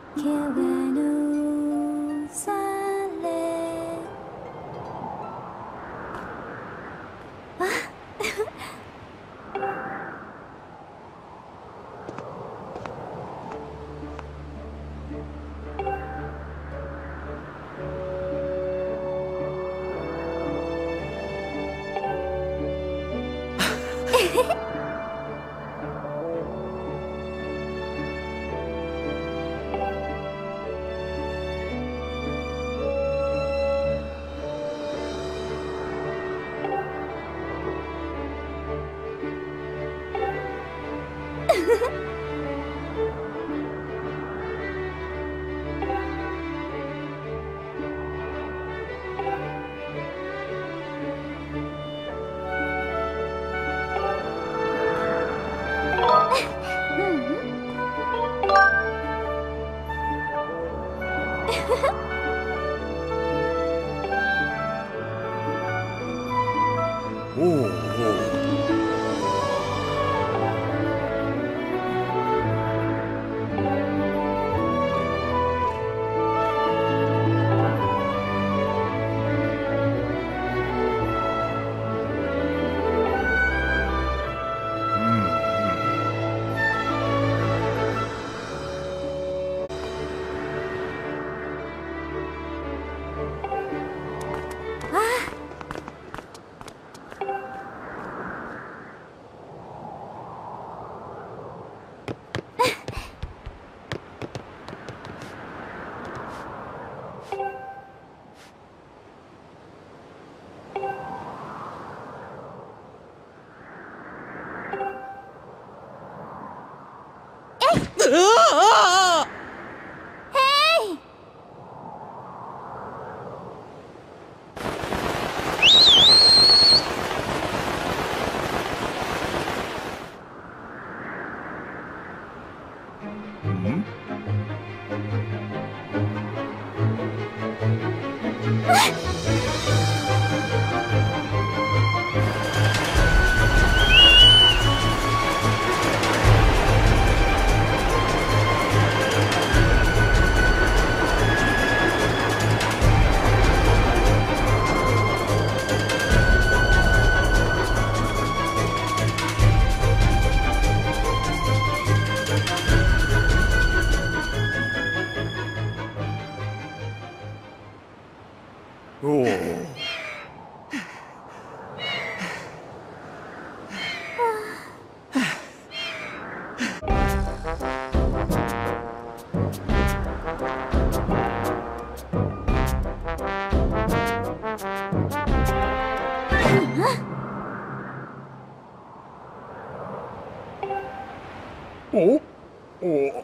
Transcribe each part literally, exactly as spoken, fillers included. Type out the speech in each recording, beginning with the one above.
けぬされおうおう。おお。おお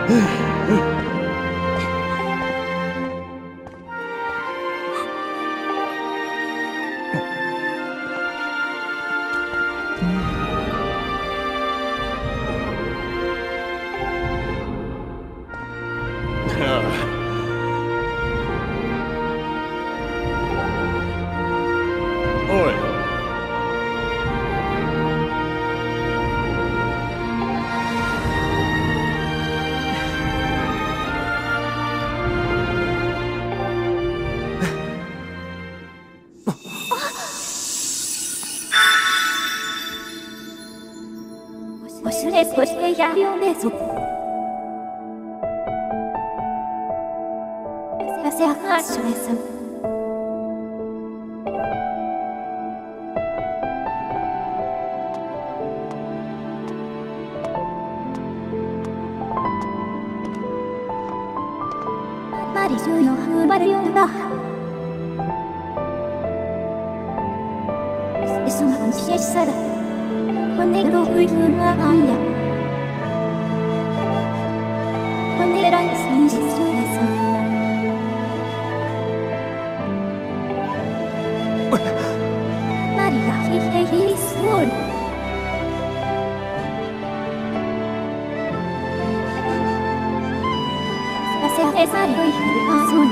おい。 我是来所してやるよねぞ。せせはしれさん。マリジュよ踏まれよんだ。その安心さだ。Ponegro huyuna aya Ponera sin jisuresa Maria hi hi hi sword Asa esa hi hi azun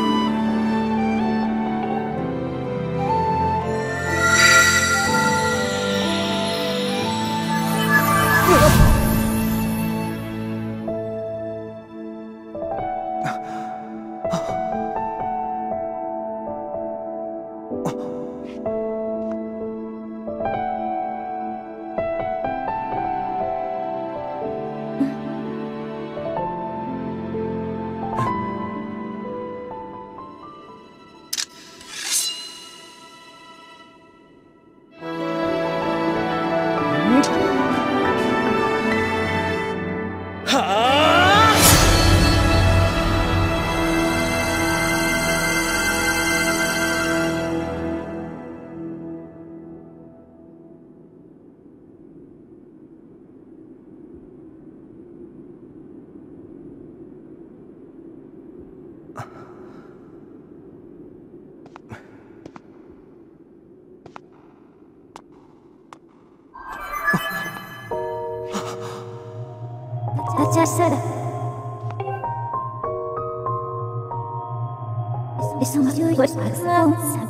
Sara. Isso me ajuda a expressão.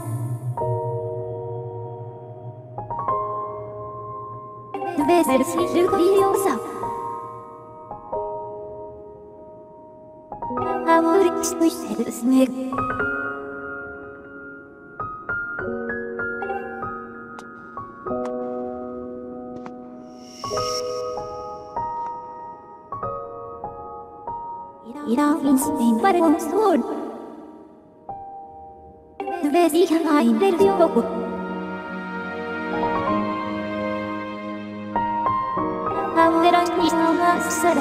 Deve ser filho curiosa. Amor que tu seres me. Irá instinct para um sword. Deve ser ainda de pouco. Agora está na sala.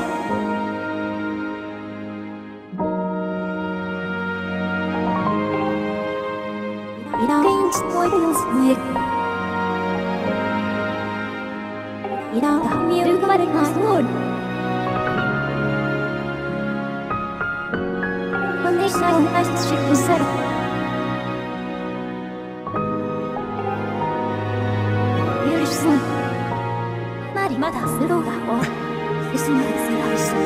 Irá instinct para um sword. Irá caminhar para um sword. Deixa um mais de cruzar. Yurushi-san. Mariまだスローが多い。進まれせられし。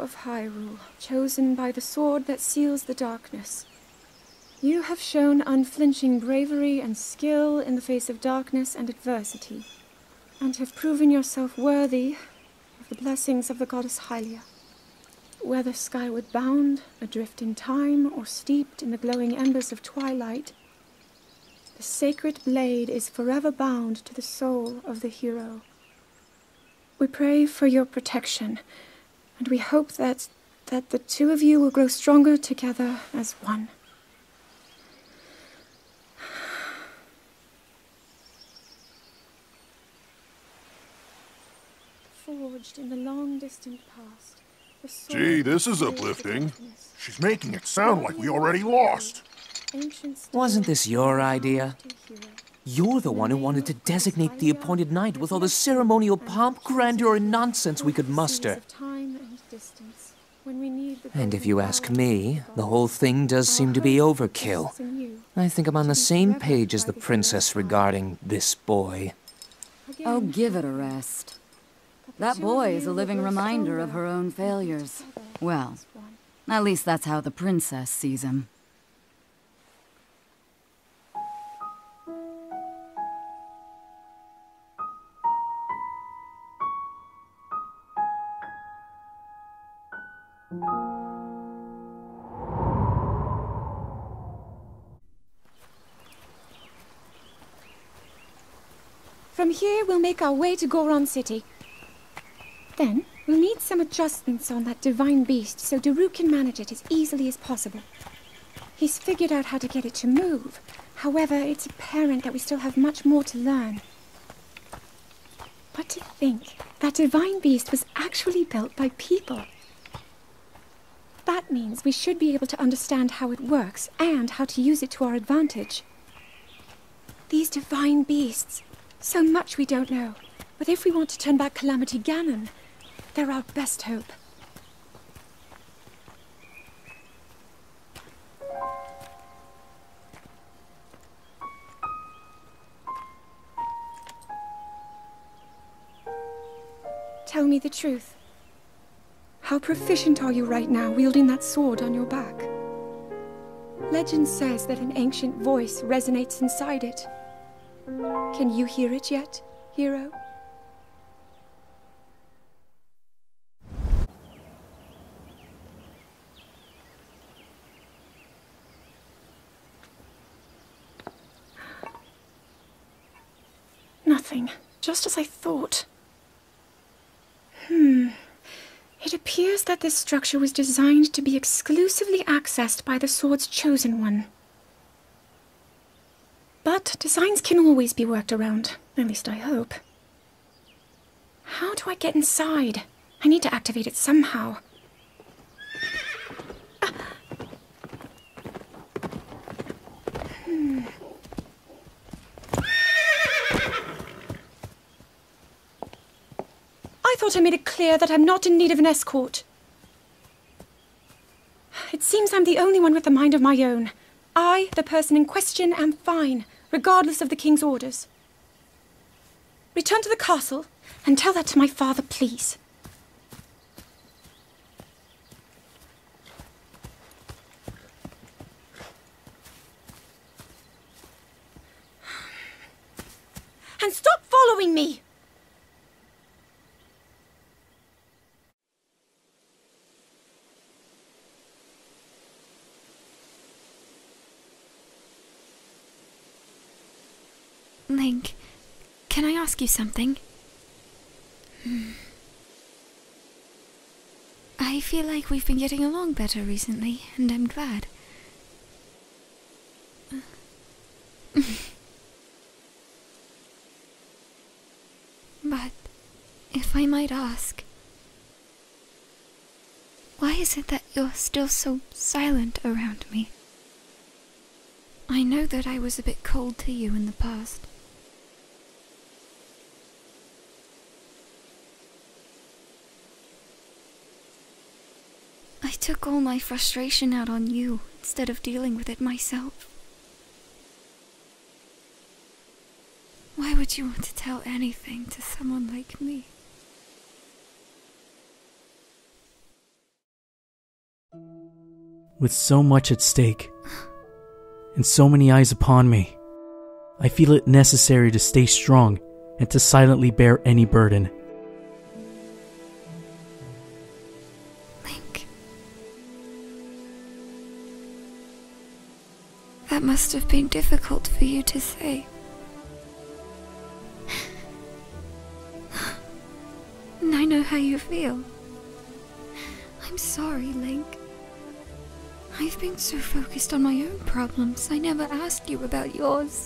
of Hyrule, chosen by the sword that seals the darkness. You have shown unflinching bravery and skill in the face of darkness and adversity, and have proven yourself worthy of the blessings of the goddess Hylia. Whether skyward bound, adrift in time, or steeped in the glowing embers of twilight, the sacred blade is forever bound to the soul of the hero. We pray for your protection, and we hope that, that the two of you will grow stronger together as one. Forged in the long distant past. the sword Gee, this is of uplifting. darkness. She's making it sound like we already lost. Wasn't this your idea? You're the one who wanted to designate the appointed night with all the ceremonial pomp, grandeur, and nonsense we could muster. And if you ask me, the whole thing does seem to be overkill. I think I'm on the same page as the princess regarding this boy. Oh, give it a rest. That boy is a living reminder of her own failures. Well, at least that's how the princess sees him. From here, we'll make our way to Goron City. Then, we'll need some adjustments on that divine beast so Daruk can manage it as easily as possible. He's figured out how to get it to move. However, it's apparent that we still have much more to learn. But to think that divine beast was actually built by people. That means we should be able to understand how it works and how to use it to our advantage. These divine beasts, so much we don't know. But if we want to turn back Calamity Ganon, they're our best hope. Tell me the truth. How proficient are you right now wielding that sword on your back? Legend says that an ancient voice resonates inside it. Can you hear it yet, hero? Nothing. Just as I thought. Hmm. It appears that this structure was designed to be exclusively accessed by the sword's chosen one. But designs can always be worked around. At least I hope. How do I get inside? I need to activate it somehow. Ah. Hmm. I thought I made it clear that I'm not in need of an escort. It seems I'm the only one with a mind of my own. I, the person in question, am fine, regardless of the king's orders. Return to the castle and tell that to my father, please. And stop following me! Link, can I ask you something? Hmm. I feel like we've been getting along better recently, and I'm glad. But, if I might ask, why is it that you're still so silent around me? I know that I was a bit cold to you in the past. I took all my frustration out on you instead of dealing with it myself. Why would you want to tell anything to someone like me? With so much at stake, and so many eyes upon me, I feel it necessary to stay strong and to silently bear any burden. Link. That must have been difficult for you to say. And I know how you feel. I'm sorry, Link. I've been so focused on my own problems, I never asked you about yours.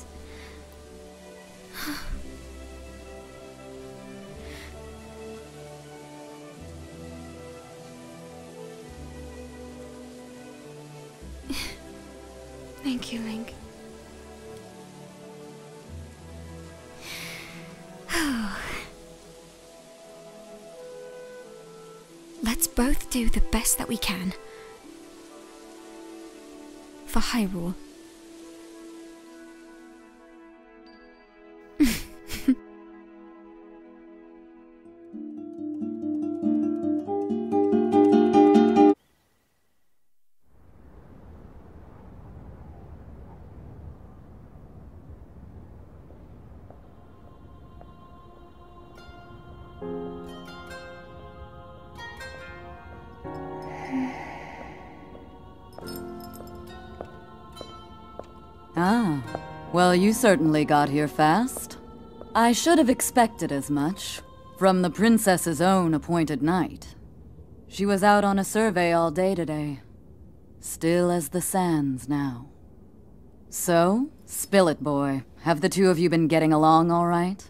Thank you, Link. Let's both do the best that we can. For Hyrule. Ah, well, you certainly got here fast. I should have expected as much, from the princess's own appointed knight. She was out on a survey all day today. Still as the sands now. So, spill it, boy. Have the two of you been getting along all right?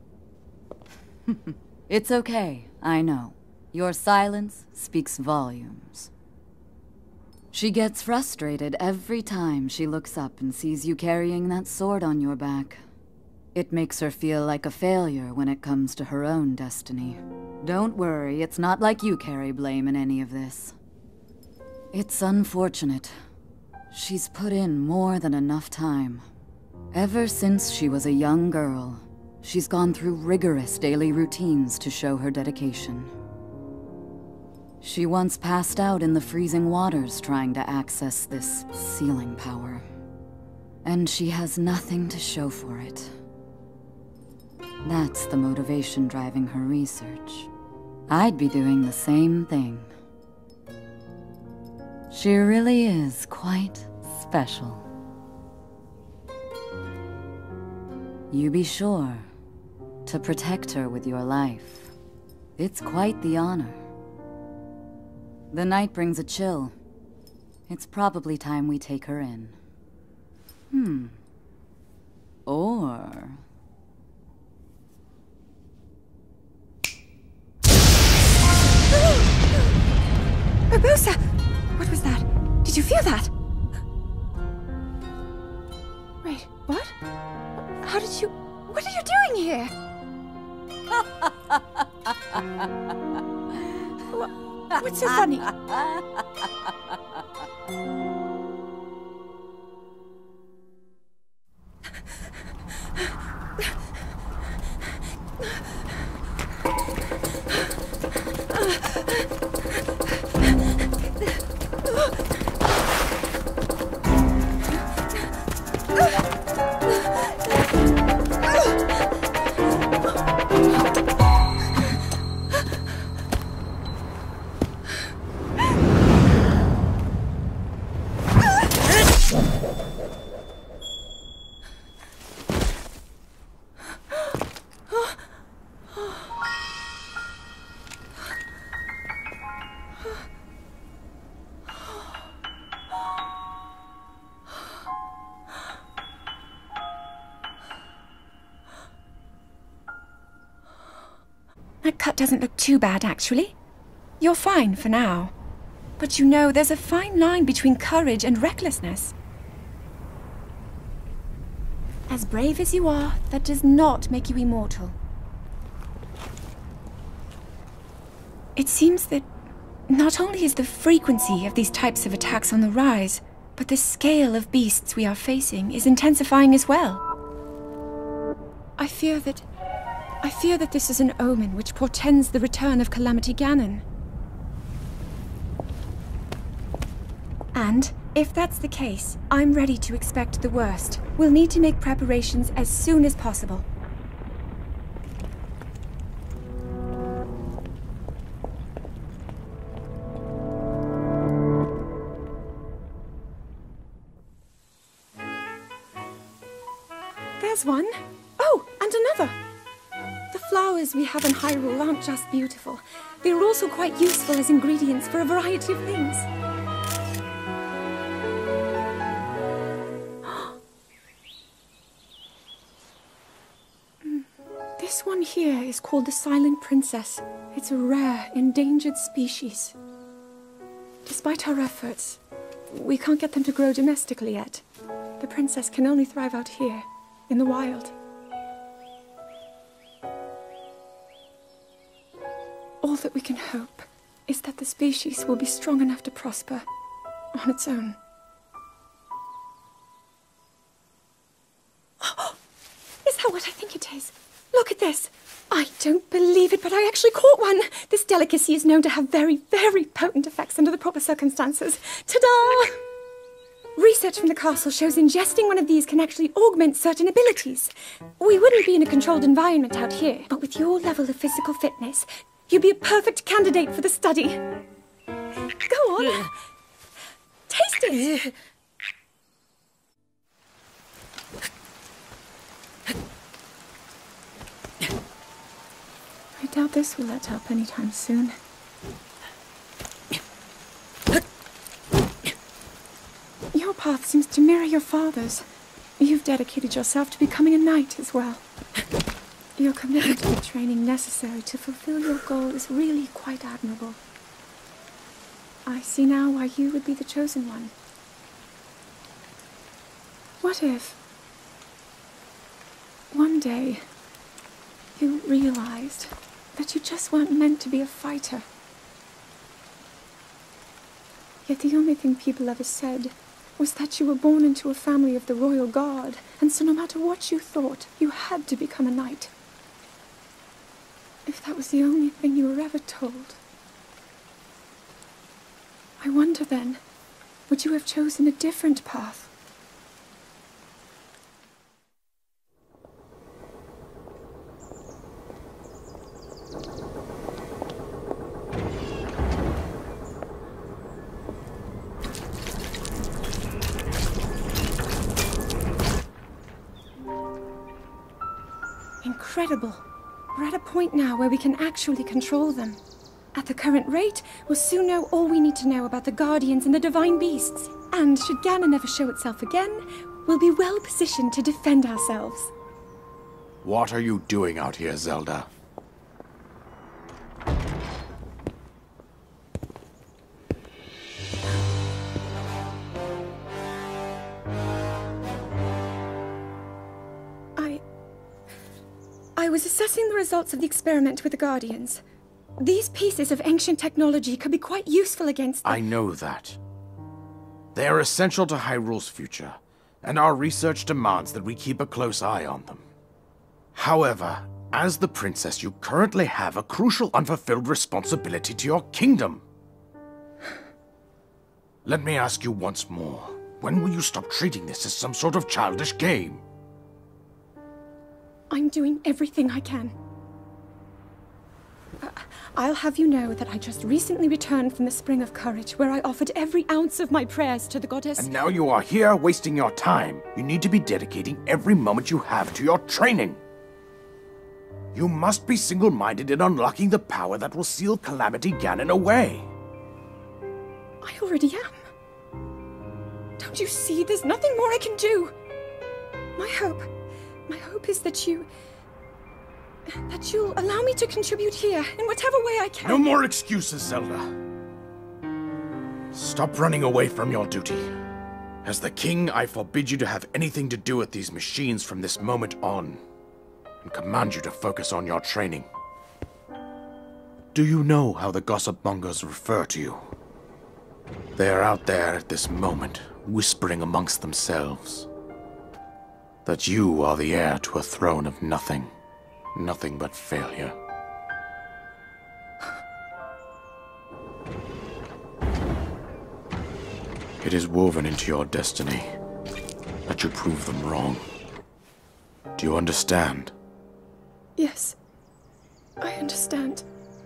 It's okay, I know. Your silence speaks volumes. She gets frustrated every time she looks up and sees you carrying that sword on your back. It makes her feel like a failure when it comes to her own destiny. Don't worry, it's not like you carry blame in any of this. It's unfortunate. She's put in more than enough time. Ever since she was a young girl, she's gone through rigorous daily routines to show her dedication. She once passed out in the freezing waters trying to access this sealing power. And she has nothing to show for it. That's the motivation driving her research. I'd be doing the same thing. She really is quite special. You be sure to protect her with your life. It's quite the honor. The night brings a chill. It's probably time we take her in. Hmm. Or... Urbosa! What was that? Did you feel that? Wait, what? How did you... What are you doing here? what, what's so funny? That cut doesn't look too bad, actually. You're fine for now. But you know, there's a fine line between courage and recklessness. As brave as you are, that does not make you immortal. It seems that not only is the frequency of these types of attacks on the rise, but the scale of beasts we are facing is intensifying as well. I fear that... I fear that this is an omen which portends the return of Calamity Ganon. And if that's the case, I'm ready to expect the worst. We'll need to make preparations as soon as possible. There's one. Oh, and another. The flowers we have in Hyrule aren't just beautiful. They're also quite useful as ingredients for a variety of things. This one here is called the Silent Princess. It's a rare, endangered species. Despite our efforts, we can't get them to grow domestically yet. The princess can only thrive out here, in the wild. All that we can hope is that the species will be strong enough to prosper on its own. Is that what I think it is? Look at this! I don't believe it, but I actually caught one! This delicacy is known to have very, very potent effects under the proper circumstances. Ta-da! Research from the castle shows ingesting one of these can actually augment certain abilities. We wouldn't be in a controlled environment out here, but with your level of physical fitness, you'd be a perfect candidate for the study. Go on. Taste it. I doubt this will let up anytime soon. Your path seems to mirror your father's. You've dedicated yourself to becoming a knight as well. Your commitment to the training necessary to fulfill your goal is really quite admirable. I see now why you would be the chosen one. What if one day you realized that you just weren't meant to be a fighter? Yet the only thing people ever said was that you were born into a family of the royal guard, and so no matter what you thought, you had to become a knight. If that was the only thing you were ever told, I wonder then, would you have chosen a different path? Incredible. We're at a point now where we can actually control them. At the current rate, we'll soon know all we need to know about the Guardians and the Divine Beasts. And should Ganon never show itself again, we'll be well positioned to defend ourselves. What are you doing out here, Zelda? I... I was assessing the results of the experiment with the Guardians. These pieces of ancient technology could be quite useful against the... I know that. They are essential to Hyrule's future, and our research demands that we keep a close eye on them. However, as the princess, you currently have a crucial unfulfilled responsibility to your kingdom. Let me ask you once more, when will you stop treating this as some sort of childish game? I'm doing everything I can. Uh, I'll have you know that I just recently returned from the Spring of Courage, where I offered every ounce of my prayers to the goddess. And now you are here wasting your time. You need to be dedicating every moment you have to your training. You must be single-minded in unlocking the power that will seal Calamity Ganon away. I already am. Don't you see? There's nothing more I can do. My hope... My hope is that you... that you'll allow me to contribute here, in whatever way I can. No more excuses, Zelda. Stop running away from your duty. As the king, I forbid you to have anything to do with these machines from this moment on, and command you to focus on your training. Do you know how the gossip mongers refer to you? They are out there at this moment, whispering amongst themselves that you are the heir to a throne of nothing. Nothing but failure. It is woven into your destiny that you prove them wrong. Do you understand? Yes, I understand.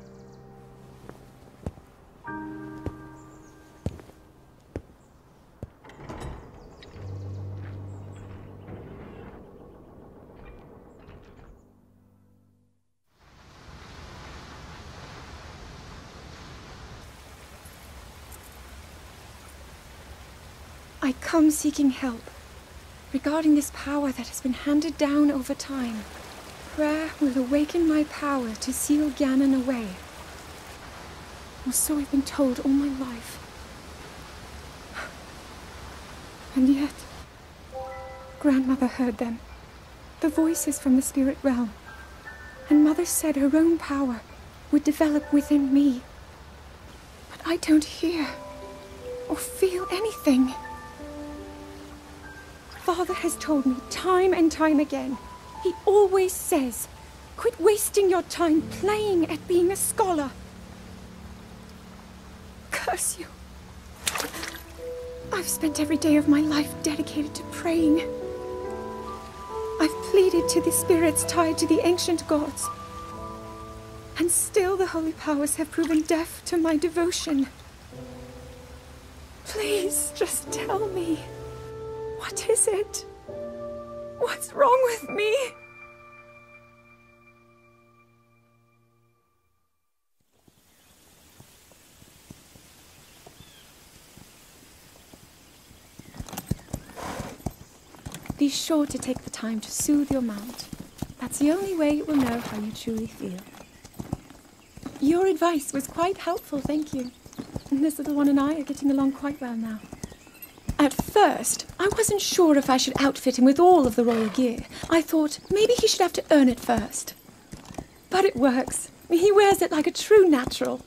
I come seeking help regarding this power that has been handed down over time. Prayer will awaken my power to seal Ganon away. Or so I've been told all my life. And yet, Grandmother heard them. The voices from the spirit realm. And Mother said her own power would develop within me. But I don't hear or feel anything. Father has told me time and time again. He always says, quit wasting your time playing at being a scholar. Curse you. I've spent every day of my life dedicated to praying. I've pleaded to the spirits tied to the ancient gods. And still the holy powers have proven deaf to my devotion. Please, just tell me. What is it? What's wrong with me? Be sure to take the time to soothe your mount. That's the only way it will know how you truly feel. Your advice was quite helpful, thank you. And this little one and I are getting along quite well now. At first, I wasn't sure if I should outfit him with all of the royal gear. I thought maybe he should have to earn it first. But it works. He wears it like a true natural.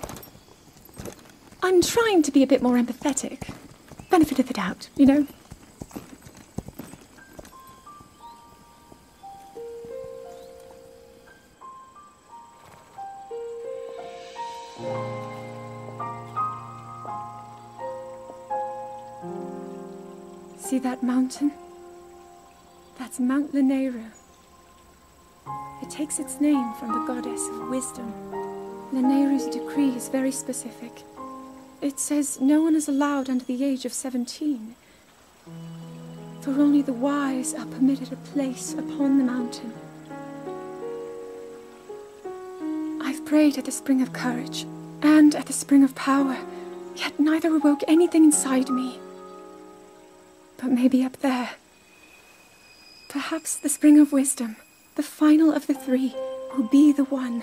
I'm trying to be a bit more empathetic. Benefit of the doubt, you know? See that mountain? That's Mount Lanayru. It takes its name from the goddess of wisdom. Lanayru's decree is very specific. It says no one is allowed under the age of seventeen. For only the wise are permitted a place upon the mountain. I've prayed at the Spring of Courage and at the Spring of Power, yet neither awoke anything inside me. But maybe up there. Perhaps the Spring of Wisdom, the final of the three, will be the one.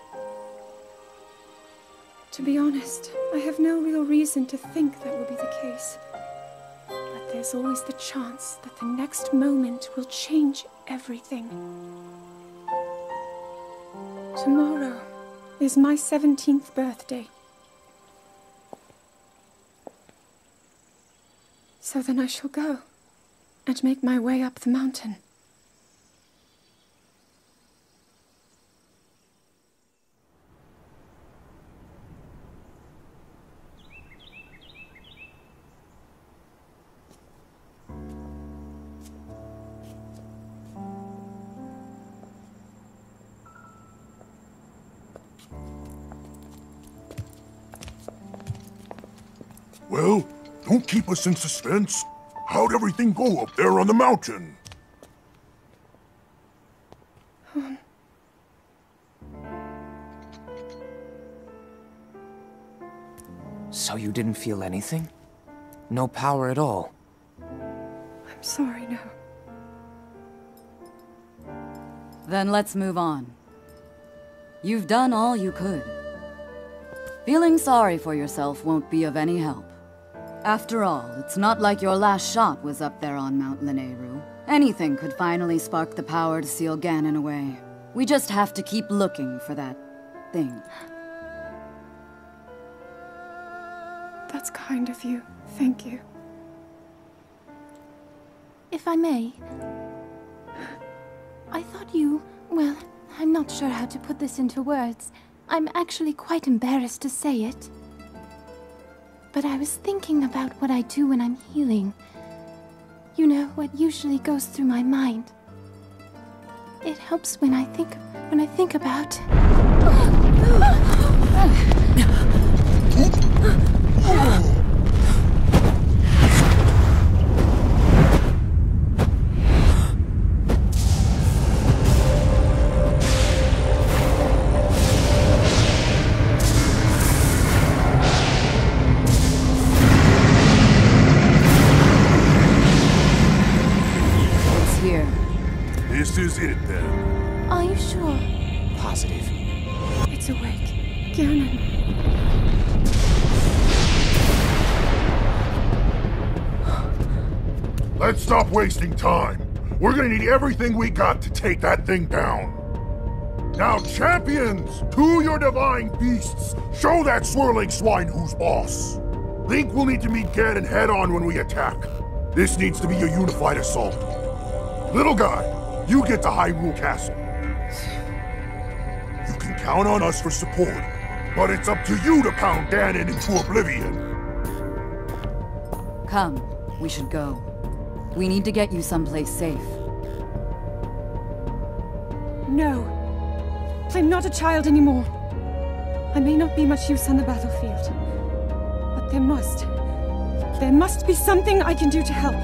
To be honest, I have no real reason to think that will be the case. But there's always the chance that the next moment will change everything. Tomorrow is my seventeenth birthday. So then I shall go and make my way up the mountain. Well, don't keep us in suspense. How'd everything go up there on the mountain? Um. So you didn't feel anything? No power at all? I'm sorry, no. Then let's move on. You've done all you could. Feeling sorry for yourself won't be of any help. After all, it's not like your last shot was up there on Mount Lanayru. Anything could finally spark the power to seal Ganon away. We just have to keep looking for that thing. That's kind of you. Thank you. If I may, I thought you... well, I'm not sure how to put this into words. I'm actually quite embarrassed to say it. but I was thinking about what I do when I'm healing. You know, what usually goes through my mind. It helps when I think when I think about This is it, then. Are you sure? Positive. It's awake. Ganon. Let's stop wasting time. We're gonna need everything we got to take that thing down. Now, champions, to your divine beasts, show that swirling swine who's boss. Link will need to meet Ganon head-on when we attack. This needs to be a unified assault. Little guy, you get to Hyrule Castle. You can count on us for support, but it's up to you to pound Ganon into oblivion. Come, we should go. We need to get you someplace safe. No. I'm not a child anymore. I may not be much use on the battlefield, but there must... There must be something I can do to help.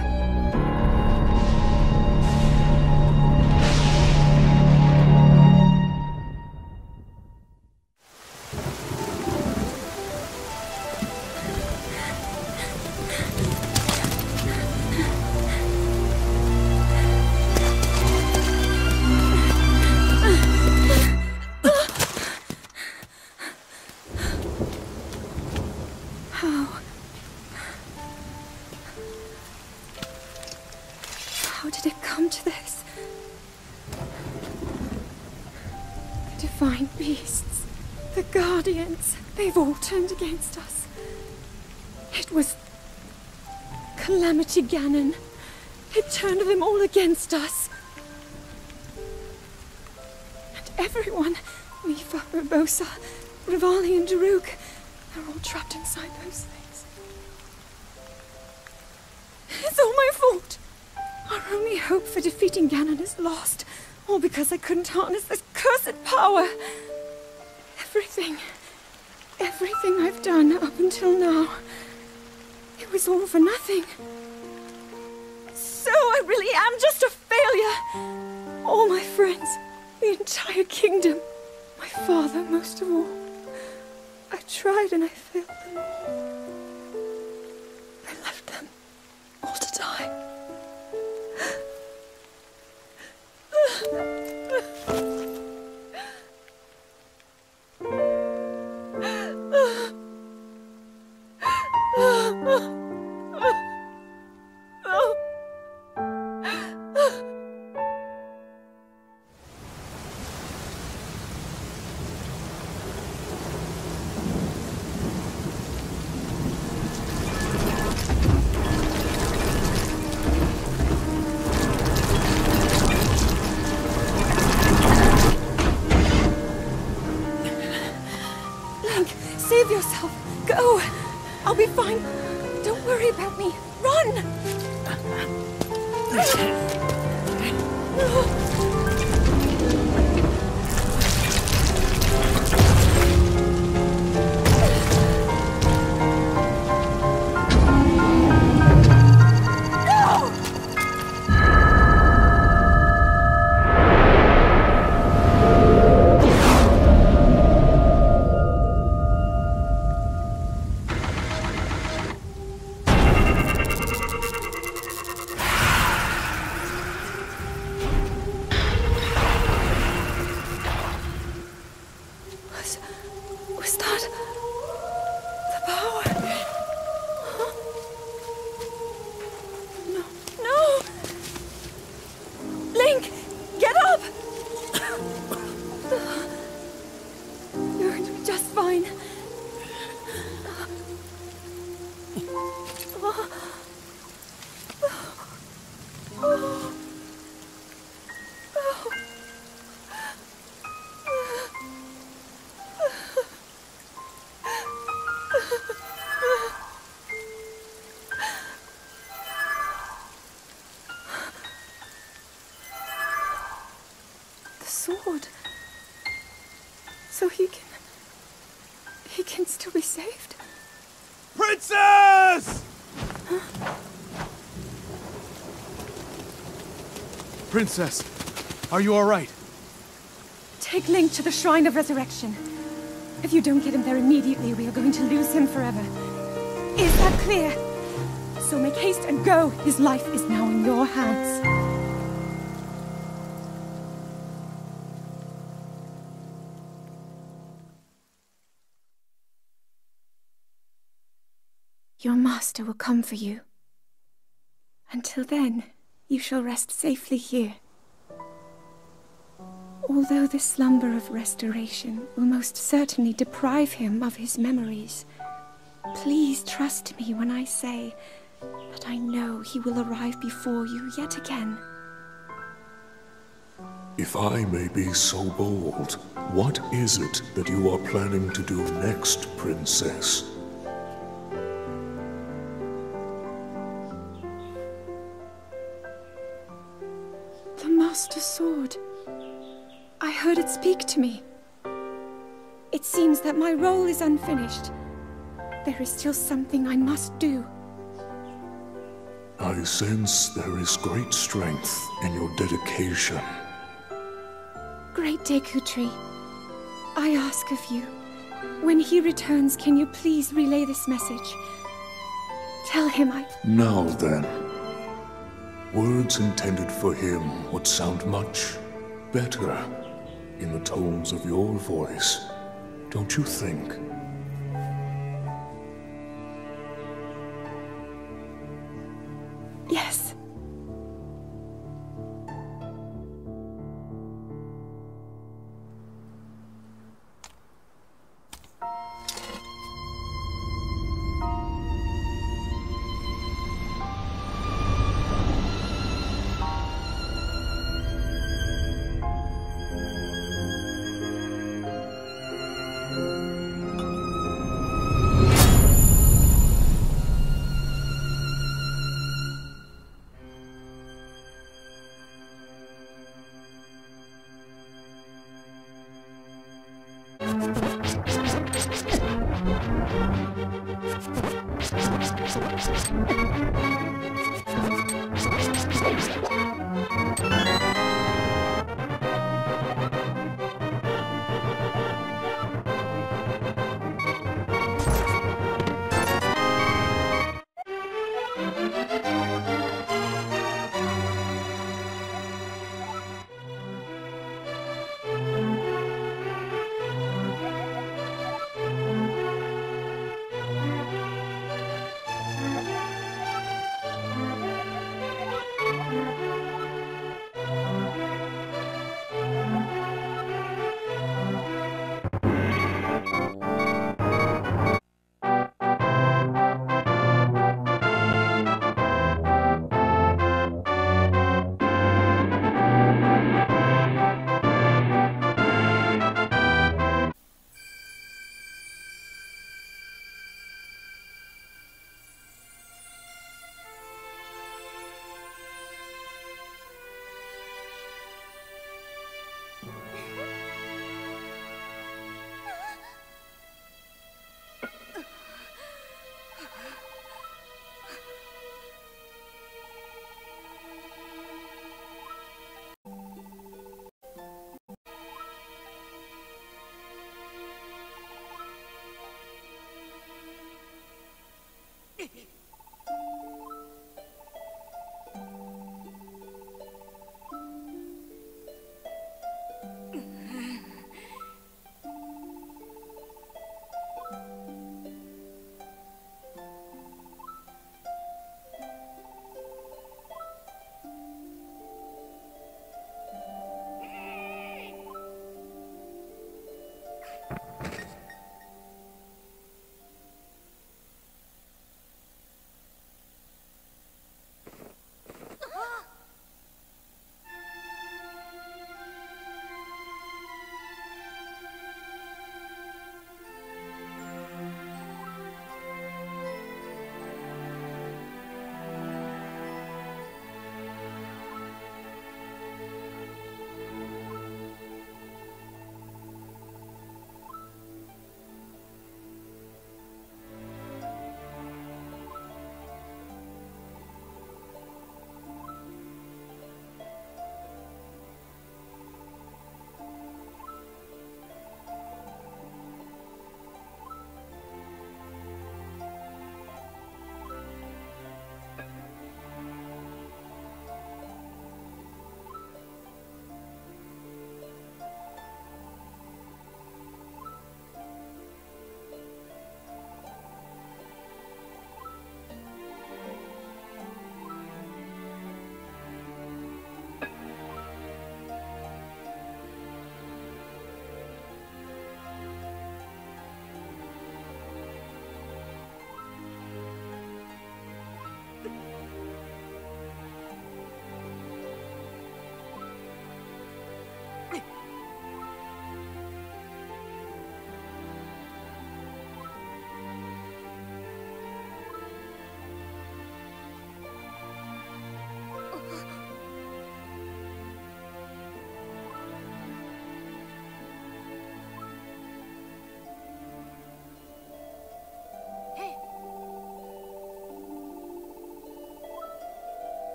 How did it come to this? The divine beasts, the guardians, they've all turned against us. It was Calamity Ganon. It turned them all against us. And everyone, Mipha, Urbosa, Revali and Daruk, they're all trapped inside those things. It's all my fault. Our only hope for defeating Ganon is lost, all because I couldn't harness this cursed power. Everything, everything I've done up until now, it was all for nothing. So I really am just a failure. All my friends, the entire kingdom, my father most of all. I tried and I failed them all. I left them all to die. Save yourself! Go! I'll be fine! Don't worry about me! Run! sword. So he can... he can still be saved. Princess! Huh? Princess, are you all right? Take Link to the Shrine of Resurrection. If you don't get him there immediately, we are going to lose him forever. Is that clear? So make haste and go. His life is now in your hands. Your master will come for you. Until then, you shall rest safely here. Although the slumber of restoration will most certainly deprive him of his memories, please trust me when I say that I know he will arrive before you yet again. If I may be so bold, what is it that you are planning to do next, Princess? The Master Sword. I heard it speak to me. It seems that my role is unfinished. There is still something I must do. I sense there is great strength in your dedication. Great Deku Tree, I ask of you, when he returns, can you please relay this message? Tell him I... Now then, words intended for him would sound much better in the tones of your voice, don't you think? Yes.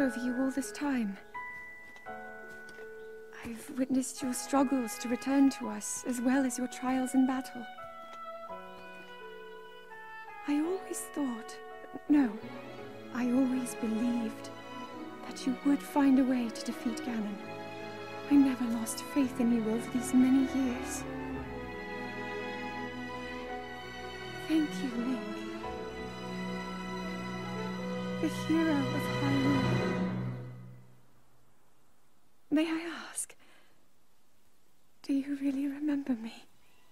over you all this time. I've witnessed your struggles to return to us, as well as your trials in battle. I always thought, no, I always believed that you would find a way to defeat Ganon. I never lost faith in you over these many years. Thank you, Link. The hero of Hyrule. May I ask, do you really remember me?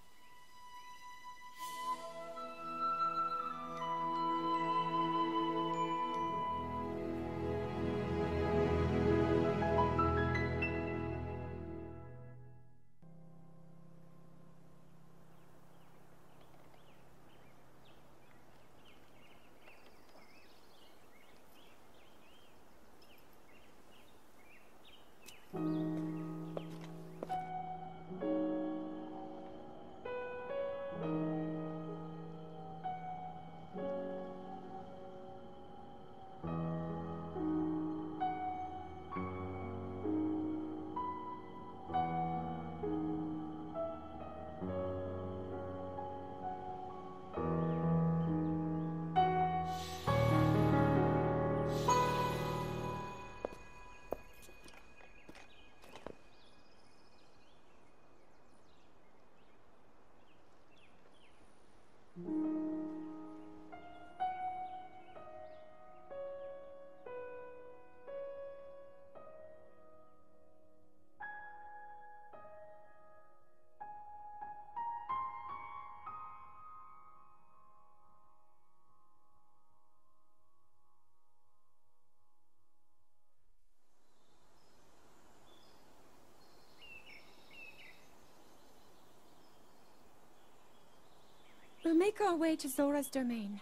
We'll make our way to Zora's domain.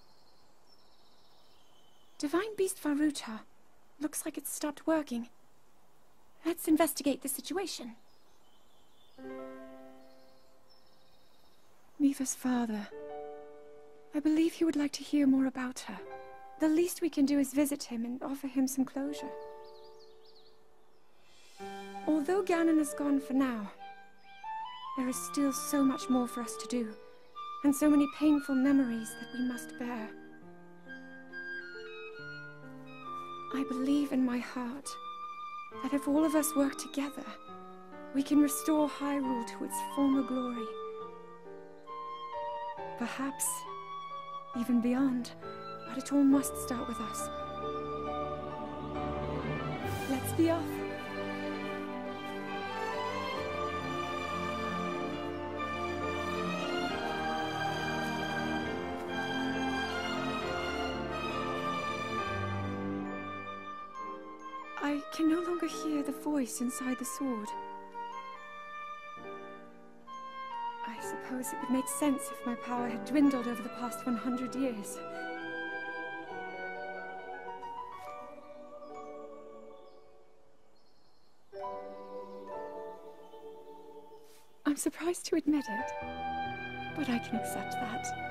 Divine Beast Faruta. Looks like it's stopped working. Let's investigate the situation. Miva's father. I believe he would like to hear more about her. The least we can do is visit him and offer him some closure. Although Ganon is gone for now, there is still so much more for us to do. And so many painful memories that we must bear. I believe in my heart that if all of us work together, we can restore Hyrule to its former glory. Perhaps even beyond, but it all must start with us. Let's be off. I can no longer hear the voice inside the sword. I suppose it would make sense if my power had dwindled over the past one hundred years. I'm surprised to admit it, but I can accept that.